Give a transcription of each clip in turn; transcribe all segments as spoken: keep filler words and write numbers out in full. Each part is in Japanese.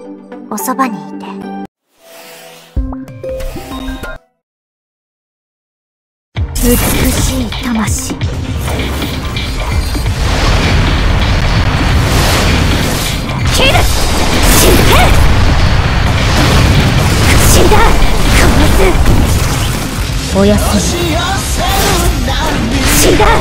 おそばにいて。美しい魂。切る！死んで！死んだ！殺す！おやすみ。死んだ！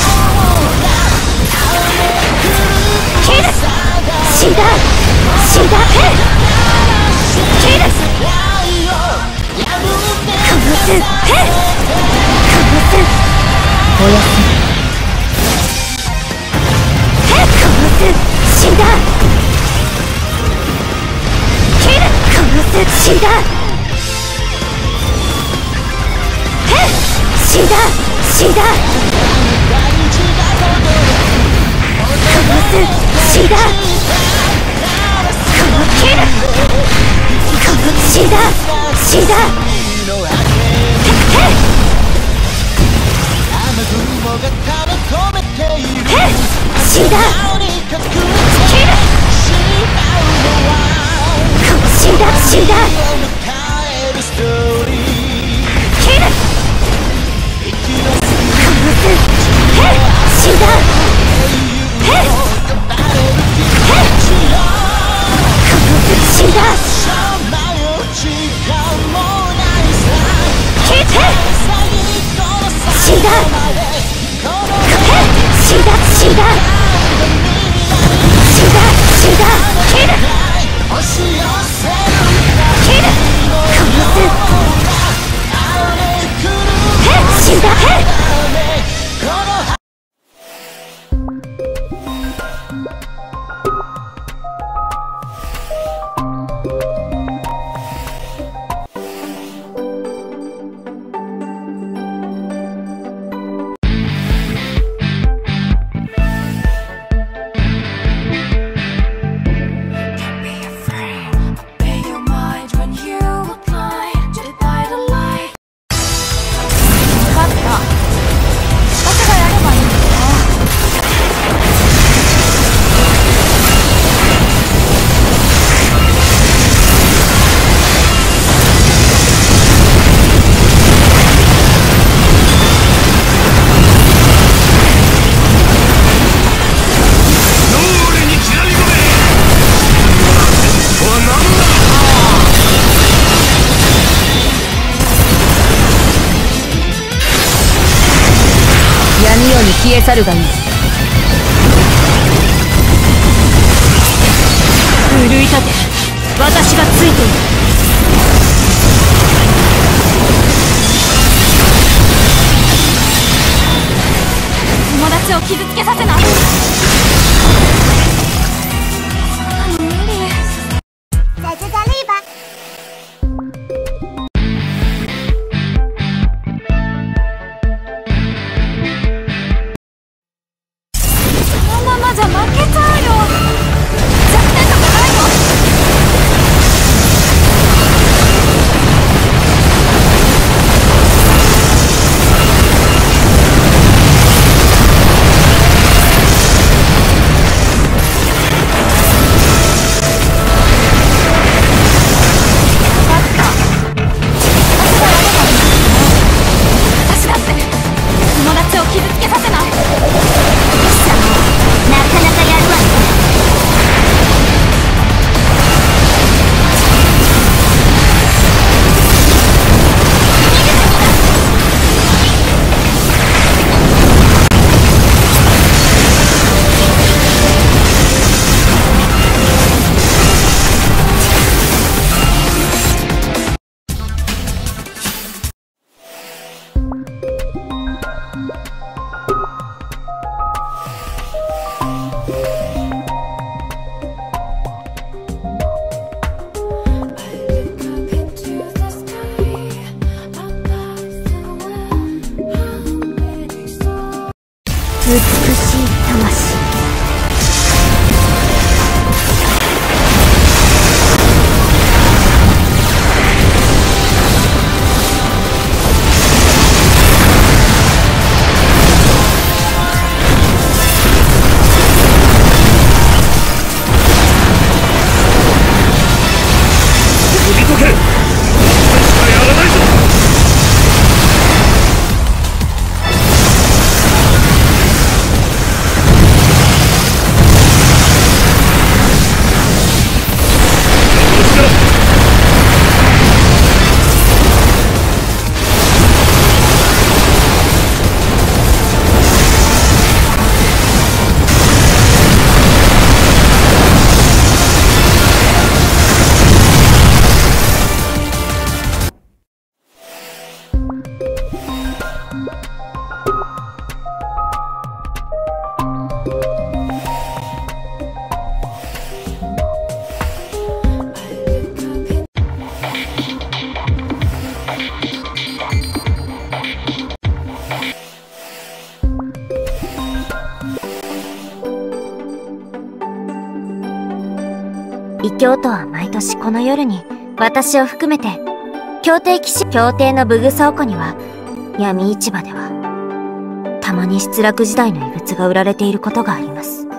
切る！死んだ！死んだ！切る！殺す！おやすみ。殺す！死んだ！切る！殺す！死んだ！死んだ！死んだ！殺す！死んだ！切る！死んだ！死んだ！死んだ！切る！死んだ！死んだ！切る！死んだ！死んだ！切って死んだ！死んだ！死んだ！死んだ！死んだ！切る！切る！殺す！死んだ！消え去るがいい。奮い立て、私がついている。友達を傷つけさせない。そんなの無理。在这站立吧。じゃ負けちゃうよ。弱点とかないよ。 京都は毎年この夜に私を含めて協定騎士協定の武具倉庫には闇市場ではたまに失落時代の遺物が売られていることがあります。